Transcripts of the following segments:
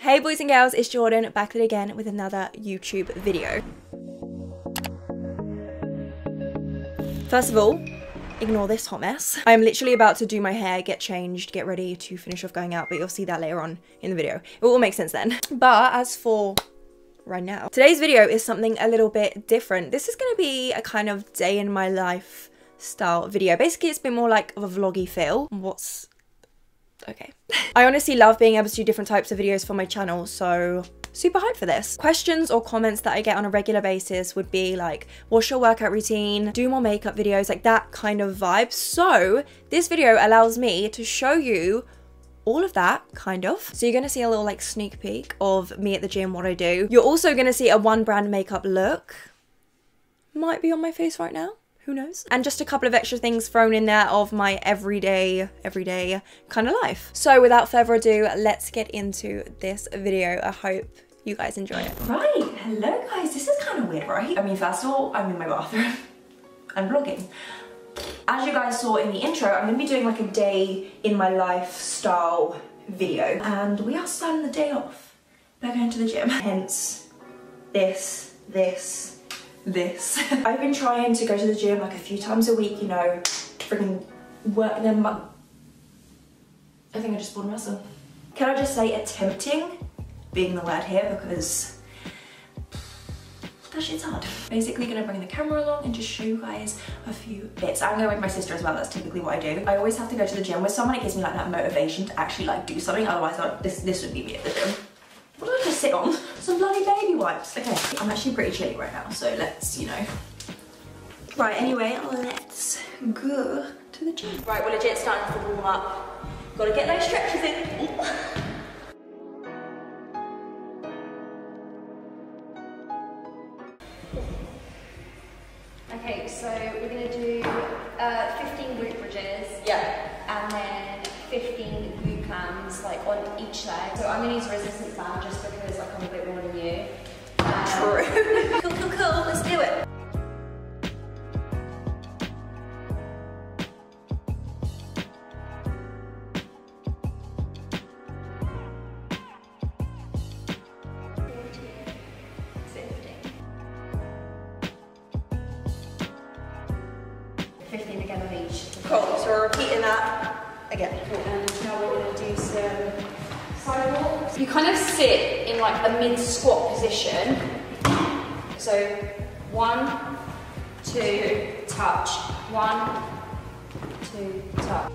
Hey boys and girls, it's Jordan back at it again with another YouTube video. First of all, ignore this hot mess. I'm literally about to do my hair, get changed, get ready to finish off going out, but you'll see that later on in the video. It will make sense then. But as for right now, today's video is something a little bit different. This is going to be a kind of day in my life style video. Basically, it's been more like of a vloggy feel. Okay. I honestly love being able to do different types of videos for my channel, so super hyped for this. Questions or comments that I get on a regular basis would be like, what's your workout routine? Do more makeup videos, like that kind of vibe. So this video allows me to show you all of that, kind of. So you're gonna see a little like sneak peek of me at the gym, what I do. You're also gonna see a one brand makeup look. Might be on my face right now. Who knows? And just a couple of extra things thrown in there of my everyday kind of life. So without further ado, let's get into this video. I hope you guys enjoy it. Right, hello guys. This is kind of weird, right? I mean, first of all, I'm in my bathroom. I'm vlogging. As you guys saw in the intro, I'm gonna be doing like a day in my lifestyle video. And we are starting the day off by going to the gym. Hence, this. I've been trying to go to the gym like a few times a week, you know, freaking work them up. I think I just pulled a muscle. Can I just say attempting being the word here, because that shit's hard. Basically gonna bring the camera along and just show you guys a few bits. I'm going with my sister as well, that's typically what I do. I always have to go to the gym with someone. It gives me like that motivation to actually like do something, otherwise this would be me at the gym. What did I just sit on? Some bloody baby wipes. Okay, I'm actually pretty chilly right now, so let's, you know. Right, anyway, let's go to the gym. Right, we're legit starting to warm up. Gotta get those stretches in. Ooh. Okay, so we're gonna do 15 glute bridges. Yeah. And then 15 glute clams, like on each leg. So I'm gonna use a resistance band just because like I'm a bit more than you. True. Cool, let's do it. Cool, so we're repeating that again. And now we're going to do some side walks. You kind of sit in like a mid-squat position. So 1, 2, touch. 1, 2, touch.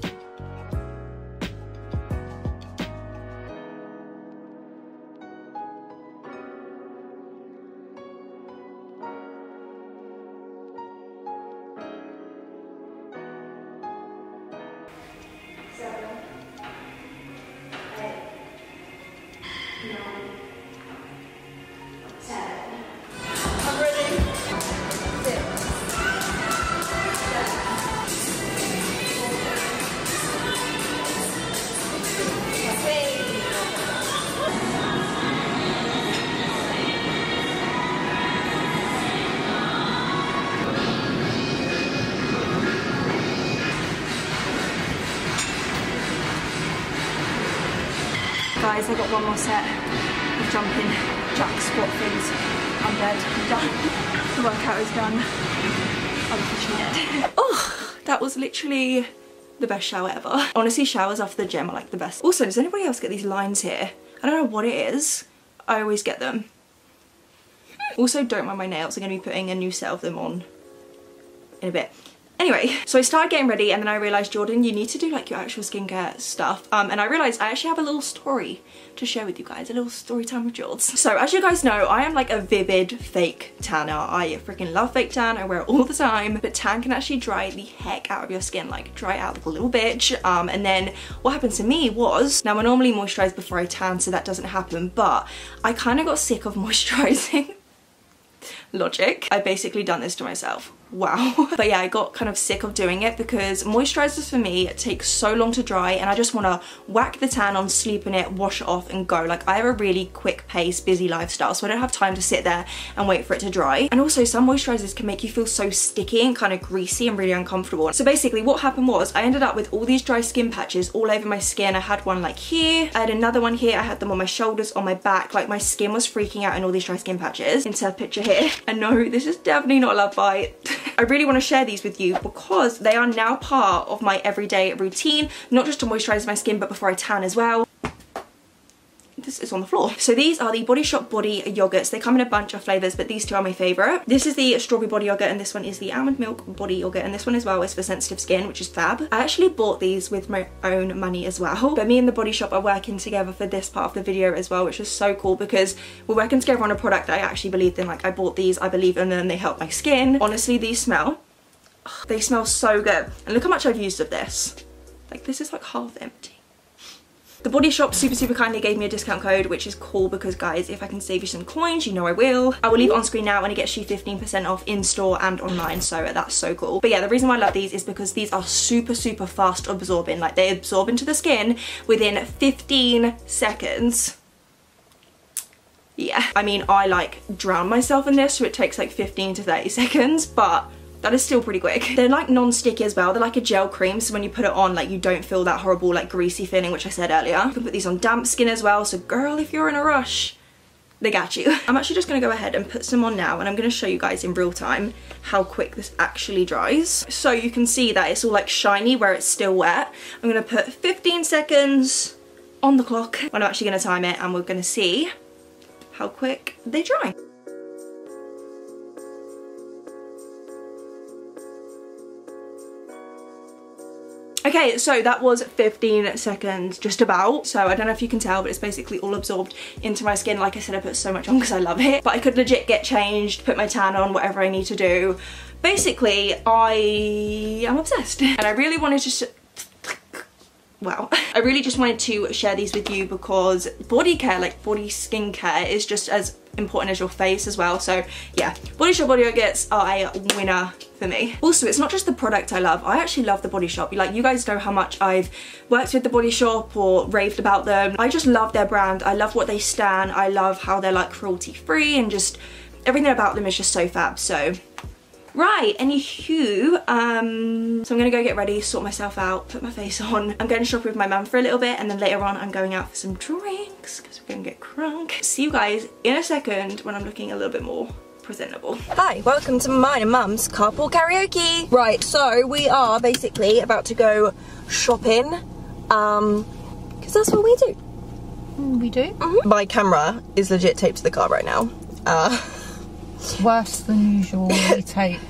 Guys, I got one more set of jumping jack squat things. I'm dead, I'm done. The workout is done. I'm officially dead. Oh, that was literally the best shower ever. Honestly, showers after the gym are like the best. Also, does anybody else get these lines here? I don't know what it is. I always get them. Also, don't mind my nails. I'm gonna be putting a new set of them on in a bit. Anyway, so I started getting ready and then I realised, Jordan, you need to do like your actual skincare stuff. And I realised I actually have a little story to share with you guys, a little story time with Jords. So as you guys know, I am like a vivid fake tanner. I freaking love fake tan, I wear it all the time, but tan can actually dry the heck out of your skin, like dry out like a little bitch. And then what happened to me was, now I normally moisturise before I tan, so that doesn't happen, but I kind of got sick of moisturising. Logic. I've basically done this to myself. wow. But yeah, I got kind of sick of doing it because moisturizers for me take so long to dry, and I just want to whack the tan on, sleep in it, wash it off and go. Like, I have a really quick pace, busy lifestyle, so I don't have time to sit there and wait for it to dry. And also some moisturizers can make you feel so sticky and kind of greasy and really uncomfortable. So basically what happened was I ended up with all these dry skin patches all over my skin. I had one like here, I had another one here, I had them on my shoulders, on my back. Like, my skin was freaking out in all these dry skin patches. Insert picture here. And no, this is definitely not a love bite. I really want to share these with you because they are now part of my everyday routine, not just to moisturize my skin but before I tan as well. This is on the floor. So these are the Body Shop body yogurts. They come in a bunch of flavors, but these two are my favorite. This is the strawberry body yogurt, and this one is the almond milk body yogurt, and this one as well is for sensitive skin, which is fab. I actually bought these with my own money as well, but me and the Body Shop are working together for this part of the video as well, which is so cool because we're working together on a product that I actually believed in. Like, I bought these, I believe in them, and they help my skin. Honestly, these smell, they smell so good. And look how much I've used of this. Like, this is like half empty. The Body Shop super kindly gave me a discount code, which is cool because, guys, if I can save you some coins, you know I will. I will leave it on screen now, and it gets you 15% off in store and online, so that's so cool. But yeah, the reason why I love these is because these are super fast absorbing. Like, they absorb into the skin within 15 seconds. Yeah, I mean, I like drown myself in this, so it takes like 15 to 30 seconds, but that is still pretty quick. They're like non-sticky as well. They're like a gel cream, so when you put it on, like, you don't feel that horrible like greasy feeling, which I said earlier. You can put these on damp skin as well, so girl, if you're in a rush, they got you. I'm actually just gonna go ahead and put some on now, and I'm gonna show you guys in real time how quick this actually dries. So you can see that it's all like shiny where it's still wet. I'm gonna put 15 seconds on the clock when I'm actually gonna time it, and we're gonna see how quick they dry. Okay, so that was 15 seconds just about. So I don't know if you can tell, but it's basically all absorbed into my skin. Like I said, I put so much on because I love it. But I could legit get changed, put my tan on, whatever I need to do. Basically, I am obsessed. And I really wanted to wow. I really just wanted to share these with you because body care, like body skincare, is just as important as your face as well. So yeah, Body Shop body yogurts are a winner for me. Also, it's not just the product I love, I actually love the Body Shop. Like, you guys know how much I've worked with the Body Shop or raved about them. I just love their brand, I love what they stand, I love how they're like cruelty free, and just everything about them is just so fab. So right, anywho, so I'm gonna go get ready, sort myself out, put my face on. I'm going to shop with my mum for a little bit, and then later on I'm going out for some drinks because we're gonna get crunk. See you guys in a second when I'm looking a little bit more presentable. Hi, welcome to mine and mum's carpool karaoke. Right, so we are basically about to go shopping, because that's what we do. We do? My camera is legit taped to the car right now. Worse than usually taped.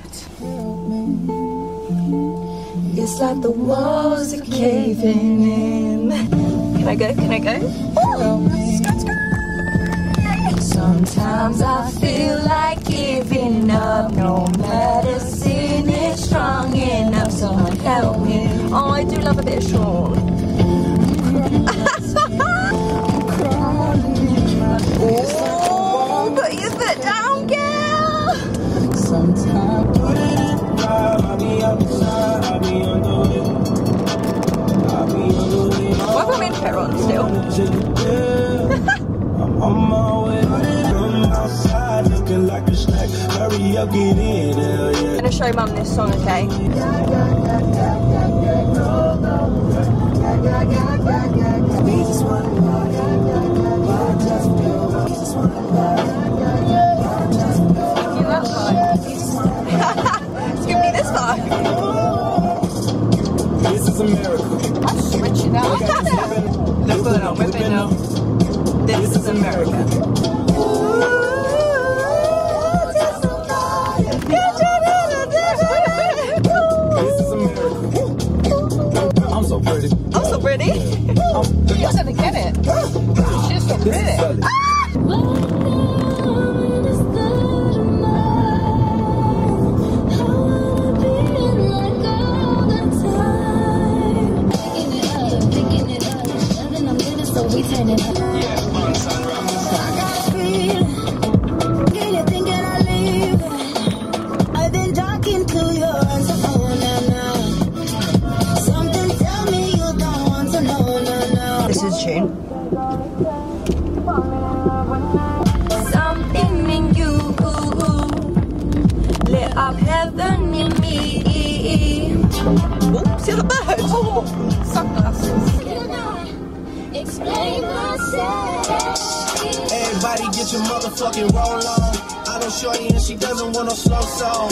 It's like the walls are caving in. Can I go? Can I go? Oh, sometimes I feel like giving up. No medicine is strong enough. Someone help me. Oh, I do love a bit of Sean. Oh, put your foot down, girl. Why have I made hair on still? I'm gonna show mum this song, okay? It's gonna be this far. This is America. I'm switching out. Let's put it on, whip it now. This is America. This is America. I'm so pretty. I'm so pretty. You're gonna get it. She's so pretty. I've been talking to Something in you lit up heaven in me. Oh, see the bird? Oh, sunglasses. Explain myself. Everybody get your motherfucking roll on. I know shorty and she doesn't want no slow song.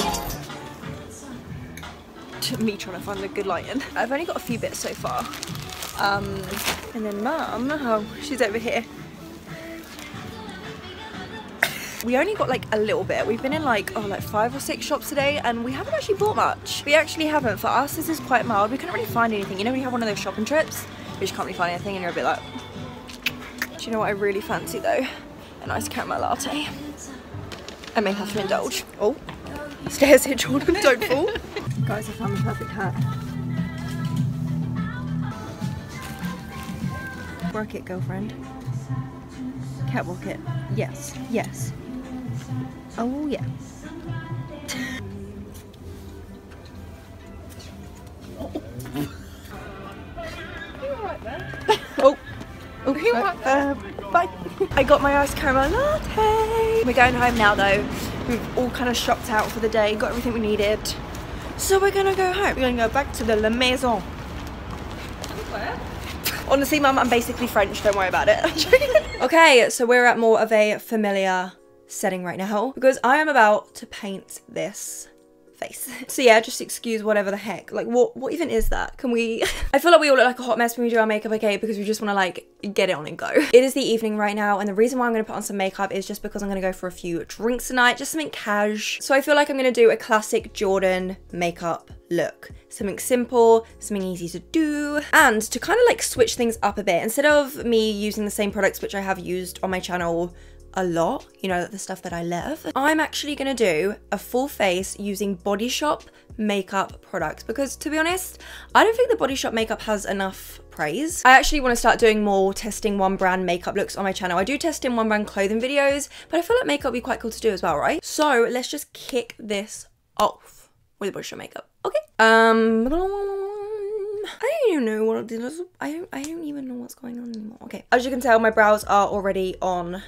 Me trying to find a good lighting. I've only got a few bits so far. And then mum, oh, she's over here. We only got like a little bit. We've been in like 5 or 6 shops today and we haven't actually bought much. We actually haven't. For us, this is quite mild. We couldn't really find anything. You know when you have one of those shopping trips, you just can't really find anything and you're a bit like, do you know what I really fancy though? A nice caramel latte. I may have to indulge. Oh, stairs here, Jordan, don't fall. Guys, I found the perfect hat. Work it, girlfriend. Catwalk it. Yes, yes. Oh, yeah. Oh. Oh, bye. I got my iced caramel latte. We're going home now though. We've all kind of shopped out for the day, got everything we needed. So we're gonna go home. We're gonna go back to the La Maison. Where? Honestly, Mum, I'm basically French, don't worry about it. Okay, so we're at more of a familiar setting right now because I am about to paint this face. So yeah, just excuse whatever the heck. Like, what even is that? Can we... I feel like we all look like a hot mess when we do our makeup, okay? Because we just want to, like, get it on and go. It is the evening right now, and the reason why I'm going to put on some makeup is just because I'm going to go for a few drinks tonight, just something cash. So I feel like I'm going to do a classic Jordan makeup look. Something simple, something easy to do, and to kind of, like, switch things up a bit. Instead of me using the same products which I have used on my channel a lot, you know, the stuff that I love, I'm actually gonna do a full face using Body Shop makeup products because, to be honest, I don't think the Body Shop makeup has enough praise. I actually want to start doing more testing one brand makeup looks on my channel. I do test in one brand clothing videos, but I feel like makeup would be quite cool to do as well, right? So let's just kick this off with Body Shop makeup. Okay. I don't even know what it is. I don't even know what's going on anymore. Okay. As you can tell, my brows are already on.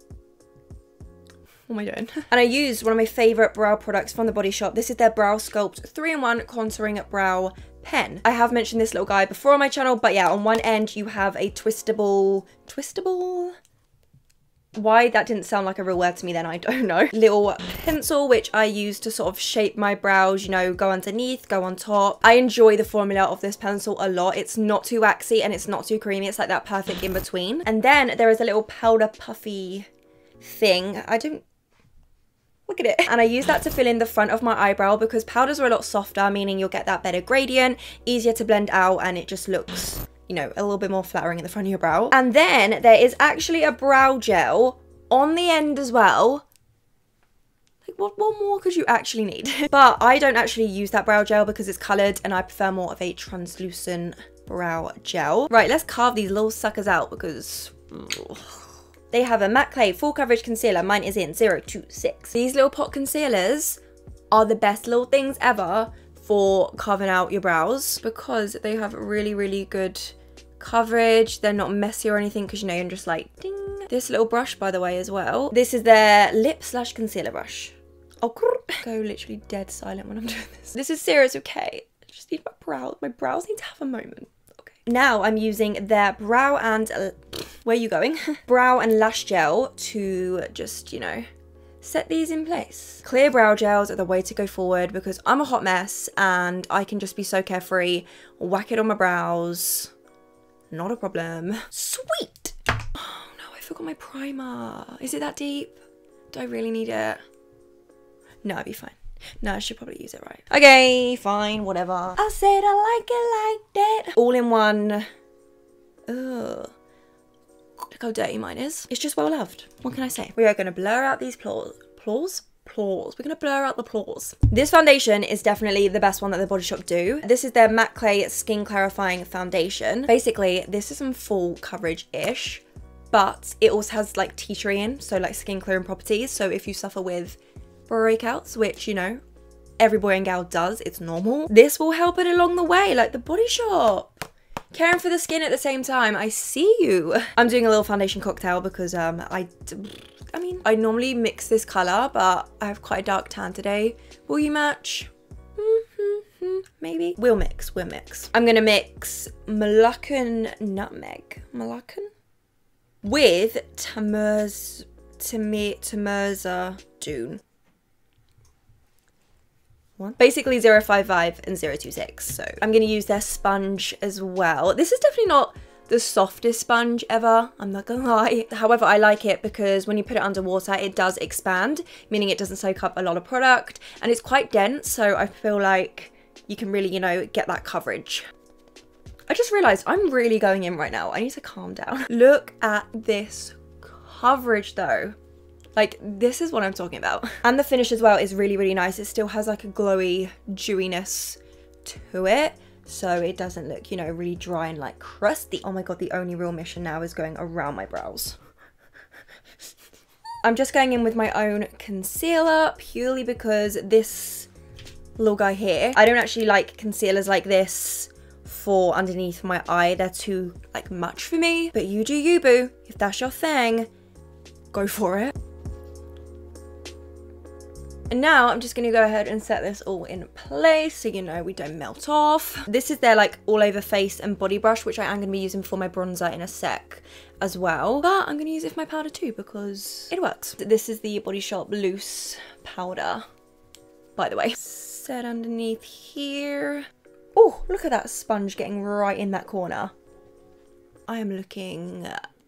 What am I doing? And I used one of my favourite brow products from the Body Shop. This is their Brow Sculpt 3-in-1 Contouring Brow Pen. I have mentioned this little guy before on my channel, but yeah, on one end you have a twistable... Why that didn't sound like a real word to me then, I don't know. Little pencil, which I use to sort of shape my brows, you know, go underneath, go on top. I enjoy the formula of this pencil a lot. It's not too waxy and it's not too creamy. It's like that perfect in between. And then there is a little powder puffy thing. Look at it. And I use that to fill in the front of my eyebrow because powders are a lot softer, meaning you'll get that better gradient, easier to blend out, and it just looks, you know, a little bit more flattering in the front of your brow. And then there is actually a brow gel on the end as well. Like, what more could you actually need? But I don't actually use that brow gel because it's coloured and I prefer more of a translucent brow gel. Right, let's carve these little suckers out because... Ugh. They have a matte clay full coverage concealer. Mine is in 026. These little pot concealers are the best little things ever for carving out your brows because they have really, really good coverage. They're not messy or anything because, you know, you're just like, ding. This little brush, by the way, as well. This is their lip / concealer brush. Oh, go literally dead silent when I'm doing this. This is serious, okay? I just need my brows. My brows need to have a moment. Now I'm using their brow and... where are you going? Brow and lash gel to just, you know, set these in place. Clear brow gels are the way to go forward because I'm a hot mess and I can just be so carefree. Whack it on my brows. Not a problem. Sweet! Oh no, I forgot my primer. Is it that deep? Do I really need it? No, I'll be fine. No, I should probably use it right. Okay, fine, whatever. I said I like it like that. All in one. Ugh. Look how dirty mine is. It's just well loved. What can I say? We are going to blur out these pores. We're going to blur out the pores. This foundation is definitely the best one that the Body Shop do. This is their Matte Clay Skin Clarifying Foundation. Basically, this is some full coverage-ish, but it also has like tea tree in, so like skin clearing properties. So if you suffer with breakouts, which, you know, every boy and gal does, it's normal, this will help it along the way. Like, the Body Shop, caring for the skin at the same time. I see you. I'm doing a little foundation cocktail because I mean, I normally mix this color, but I have quite a dark tan today. Will you match? Maybe. We'll mix. I'm gonna mix Moluccan Nutmeg. Moluccan? With Tamerza Dune. What? Basically 055 and 026. So I'm gonna use their sponge as well. This is definitely not the softest sponge ever, I'm not gonna lie. However, I like it because when you put it underwater, it does expand, meaning it doesn't soak up a lot of product, and it's quite dense, so I feel like you can really, you know, get that coverage. I just realized I'm really going in right now. I need to calm down. Look at this coverage though. Like, this is what I'm talking about. And the finish as well is really, really nice. It still has like a glowy dewiness to it, so it doesn't look, you know, really dry and like crusty. Oh my god, the only real mission now is going around my brows. I'm just going in with my own concealer purely because this little guy here, I don't actually like concealers like this for underneath my eye. They're too like much for me, but you do you, boo. If that's your thing, go for it. And now I'm just gonna go ahead and set this all in place so you know we don't melt off. This is their like all over face and body brush, which I am gonna be using for my bronzer in a sec as well. But I'm gonna use it for my powder too because it works. This is the Body Shop loose powder, by the way. Set underneath here. Oh, look at that sponge getting right in that corner. I'm looking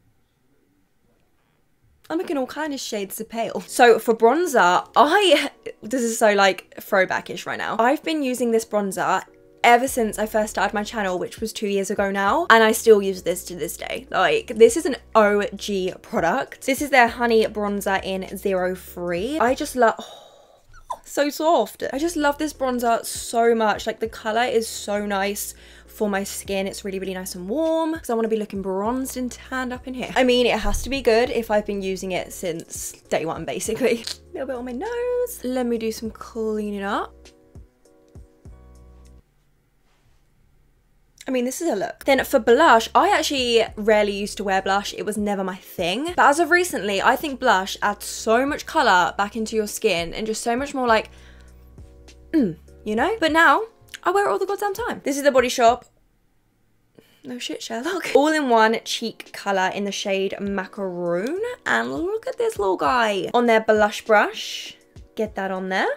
all kind of shades of pale. So for bronzer, this is so like throwbackish right now. I've been using this bronzer ever since I first started my channel, which was 2 years ago now, and I still use this to this day. Like, this is an OG product. This is their Honey Bronzer in 03. I just love, so soft. I just love this bronzer so much. Like, the color is so nice for my skin. It's really, really nice and warm because I want to be looking bronzed and tanned up in here. I mean, it has to be good if I've been using it since day one, basically. A little bit on my nose. Let me do some cleaning up. I mean, this is a look. Then for blush, I actually rarely used to wear blush. It was never my thing. But as of recently, I think blush adds so much color back into your skin and just so much more like, you know? But now, I wear it all the goddamn time. This is the Body Shop. No shit, Sherlock. All-in-one cheek color in the shade Macaroon. And look at this little guy on their blush brush. Get that on there.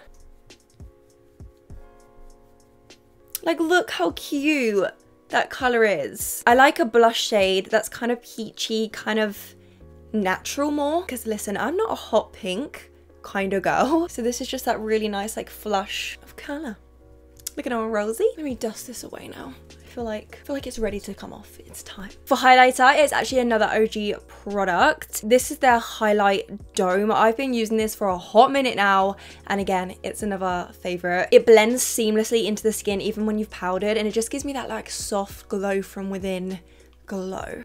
Like, look how cute that color is. I like a blush shade that's kind of peachy, kind of natural more. Because listen, I'm not a hot pink kind of girl. So this is just that really nice like flush of color. Looking all rosy. Let me dust this away now. I feel like it's ready to come off. It's time. For highlighter, it's actually another OG product. This is their Highlight Dome. I've been using this for a hot minute now, and again, it's another favorite. It blends seamlessly into the skin even when you've powdered, and it just gives me that like soft glow from within glow.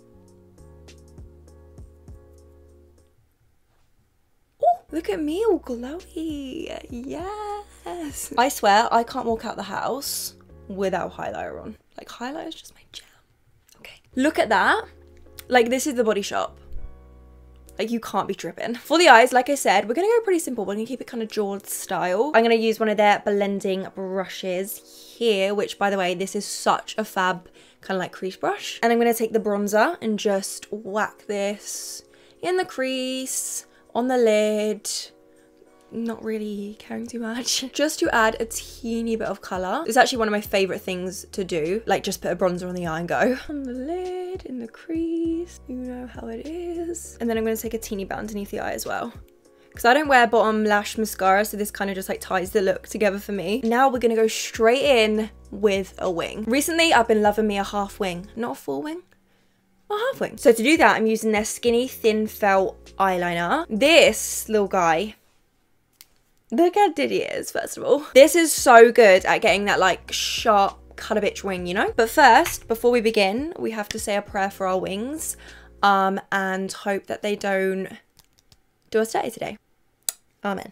Oh, look at me all glowy. Yes. I swear I can't walk out the house without highlighter on. Like, highlighter is just my jam. Okay. Look at that. Like, this is the Body Shop. Like, you can't be tripping. For the eyes, like I said, we're gonna go pretty simple. We're gonna keep it kind of jawed style. I'm gonna use one of their blending brushes here, which, by the way, this is such a fab kind of like crease brush. And I'm gonna take the bronzer and just whack this in the crease, on the lid. Not really caring too much. Just to add a teeny bit of colour. It's actually one of my favourite things to do. Like, just put a bronzer on the eye and go. On the lid, in the crease. You know how it is. And then I'm going to take a teeny bit underneath the eye as well. Because I don't wear bottom lash mascara, so this kind of just like ties the look together for me. Now we're going to go straight in with a wing. Recently, I've been loving me a half wing. Not a full wing. A half wing. So to do that, I'm using their Skinny Thin Felt eyeliner. This little guy, look how did he is, first of all. This is so good at getting that like sharp cut a bitch wing, you know? But first, before we begin, we have to say a prayer for our wings and hope that they don't do us dirty today. Amen.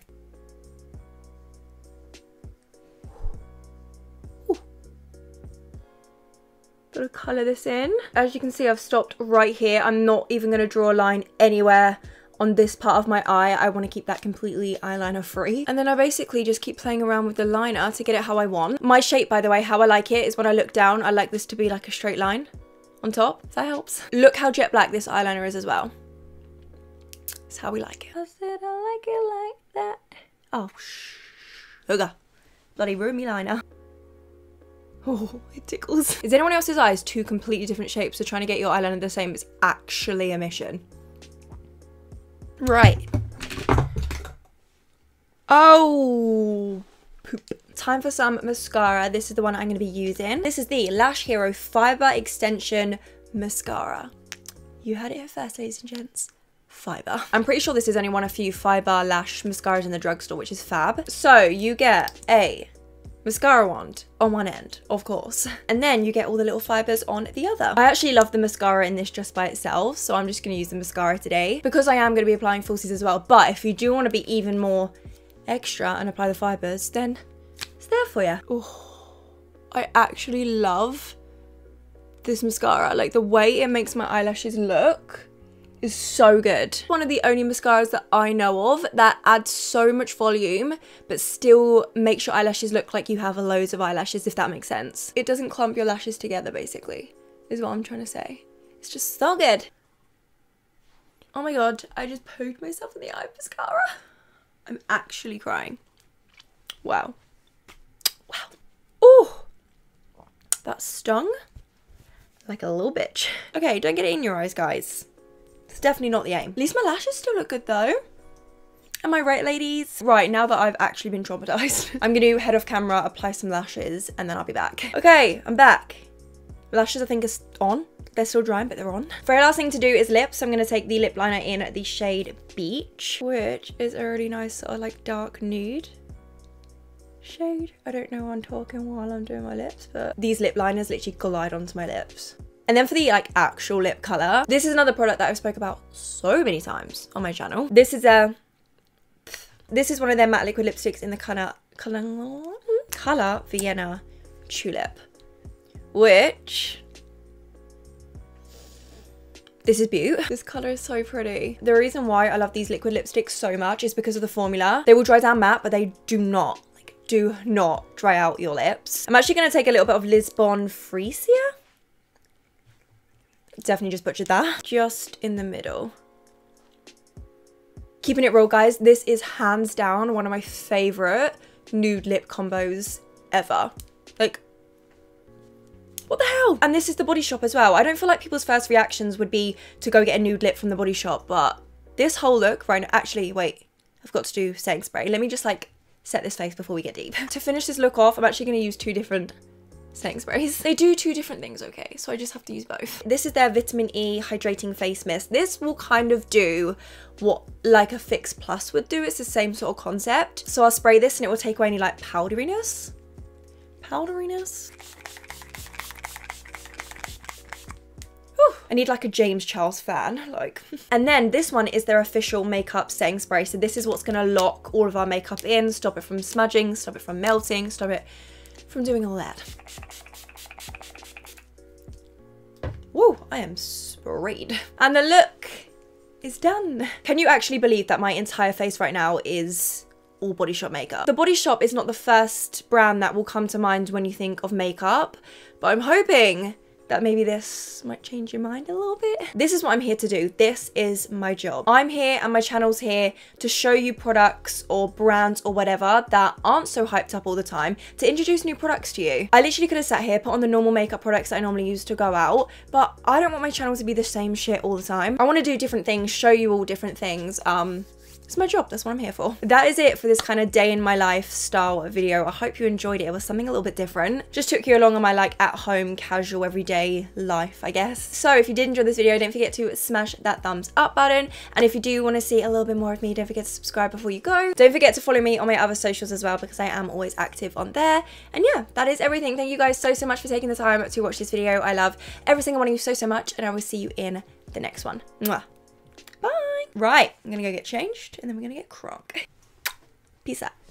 Gotta colour this in. As you can see, I've stopped right here. I'm not even gonna draw a line anywhere on this part of my eye. I want to keep that completely eyeliner free. And then I basically just keep playing around with the liner to get it how I want. My shape, by the way, how I like it is when I look down, I like this to be like a straight line on top, if that helps. Look how jet black this eyeliner is as well. That's how we like it. I said I like it like that. Oh, sugar. Bloody ruined me liner. Oh, it tickles. Is anyone else's eyes two completely different shapes, so trying to get your eyeliner the same is actually a mission? Right. Oh, poop. Time for some mascara. This is the one I'm going to be using. This is the Lash Hero Fiber Extension Mascara. You heard it here first, ladies and gents. Fiber. I'm pretty sure this is only one of few fiber lash mascaras in the drugstore, which is fab. So you get a mascara wand on one end, of course, and then you get all the little fibers on the other. I actually love the mascara in this just by itself, so I'm just going to use the mascara today because I am going to be applying falsies as well. But if you do want to be even more extra and apply the fibers, then it's there for you. Oh, I actually love this mascara. Like, the way it makes my eyelashes look is so good. One of the only mascaras that I know of that adds so much volume but still makes your eyelashes look like you have loads of eyelashes, if that makes sense. It doesn't clump your lashes together, basically, is what I'm trying to say. It's just so good. Oh my god, I just poked myself in the eye with mascara. I'm actually crying. Wow. Wow. Oh, that stung like a little bitch. Okay, don't get it in your eyes, guys. It's definitely not the aim. At least my lashes still look good though. Am I right, ladies? Right, now that I've actually been traumatized, I'm gonna head off camera, apply some lashes, and then I'll be back. Okay, I'm back. Lashes, I think, is on. They're still drying, but they're on. Very last thing to do is lips. So I'm gonna take the lip liner in the shade Beach, which is a really nice sort of like dark nude shade. I don't know why I'm talking while I'm doing my lips, but these lip liners literally glide onto my lips. And then for the like actual lip color, this is another product that I've spoke about so many times on my channel. This is one of their matte liquid lipsticks in the color Vienna Tulip, which this is beautiful. This color is so pretty. The reason why I love these liquid lipsticks so much is because of the formula. They will dry down matte, but they do not dry out your lips. I'm actually going to take a little bit of Lisbon Freesia. Definitely just butchered that. Just in the middle. Keeping it real, guys, this is hands down one of my favorite nude lip combos ever. Like, what the hell? And this is the Body Shop as well. I don't feel like people's first reactions would be to go get a nude lip from the Body Shop, but this whole look right now, actually, wait, I've got to do setting spray. Let me just like set this face before we get deep. To finish this look off, I'm actually going to use two different setting sprays. They do two different things, okay? So I just have to use both. This is their Vitamin E Hydrating Face Mist. This will kind of do what like a Fix Plus would do. It's the same sort of concept. So I'll spray this and it will take away any like powderiness. Whew. I need like a James Charles fan, like. And then this one is their official makeup setting spray. So this is what's gonna lock all of our makeup in, stop it from smudging, stop it from melting, stop it from doing all that. Woo, I am sprayed. And the look is done. Can you actually believe that my entire face right now is all Body Shop makeup? The Body Shop is not the first brand that will come to mind when you think of makeup, but I'm hoping that maybe this might change your mind a little bit. This is what I'm here to do. This is my job. I'm here and my channel's here to show you products or brands or whatever that aren't so hyped up all the time, to introduce new products to you. I literally could have sat here, put on the normal makeup products that I normally use to go out, but I don't want my channel to be the same shit all the time. I want to do different things, show you all different things. It's my job, that's what I'm here for. That is it for this kind of day in my life style video. I hope you enjoyed it. It was something a little bit different. Just took you along on my like at home, casual, everyday life, I guess. So if you did enjoy this video, don't forget to smash that thumbs up button. And if you do want to see a little bit more of me, don't forget to subscribe before you go. Don't forget to follow me on my other socials as well, because I am always active on there. And yeah, that is everything. Thank you guys so much for taking the time to watch this video. I love every single one of you so much, and I will see you in the next one. Mwah. Bye. Right, I'm gonna go get changed and then we're gonna get crunk. Peace out.